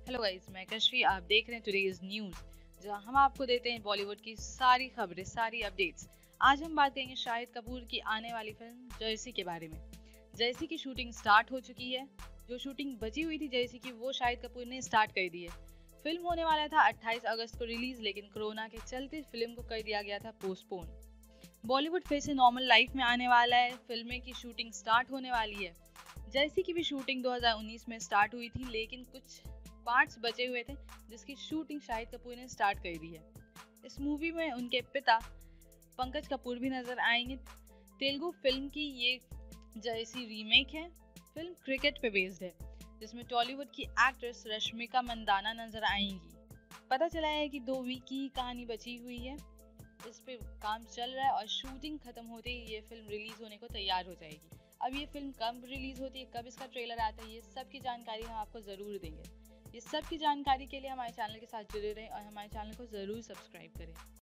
Hello guys, मैं कश्वी। आप देख रहे हैं टुडेज न्यूज़, जहां हम आपको देते हैं बॉलीवुड की सारी खबरें, सारी अपडेट्स। आज हम बात करेंगे शाहिद कपूर की आने वाली फिल्म जर्सी के बारे में। जर्सी की शूटिंग स्टार्ट हो चुकी है। जो शूटिंग बची हुई थी जर्सी की, वो शाहिद कपूर ने स्टार्ट कर दी है। फिल्म होने वाला था 28 अगस्त को रिलीज, लेकिन कोरोना के चलते फिल्म को कर दिया गया था पोस्टपोन। बॉलीवुड फिर से नॉर्मल लाइफ में आने वाला है। फिल्में की शूटिंग स्टार्ट होने वाली है। जर्सी की भी शूटिंग 2019 में स्टार्ट हुई थी, लेकिन कुछ पार्ट्स बचे हुए थे जिसकी शूटिंग शाहिद कपूर ने स्टार्ट कर दी है। इस मूवी में उनके पिता पंकज कपूर भी नजर आएंगे। तेलुगु फिल्म की ये जर्सी रीमेक है। फिल्म क्रिकेट पे बेस्ड है, जिसमें टॉलीवुड की एक्ट्रेस रश्मिका मंदाना नजर आएंगी। पता चला है कि 2 वीक की कहानी बची हुई है। इस पे काम चल रहा है और शूटिंग खत्म होते ही ये फिल्म रिलीज होने को तैयार हो जाएगी। अब ये फिल्म कब रिलीज होती है, कब इसका ट्रेलर आता है, ये सब की जानकारी हम आपको ज़रूर देंगे। ये सब की जानकारी के लिए हमारे चैनल के साथ जुड़े रहें और हमारे चैनल को ज़रूर सब्सक्राइब करें।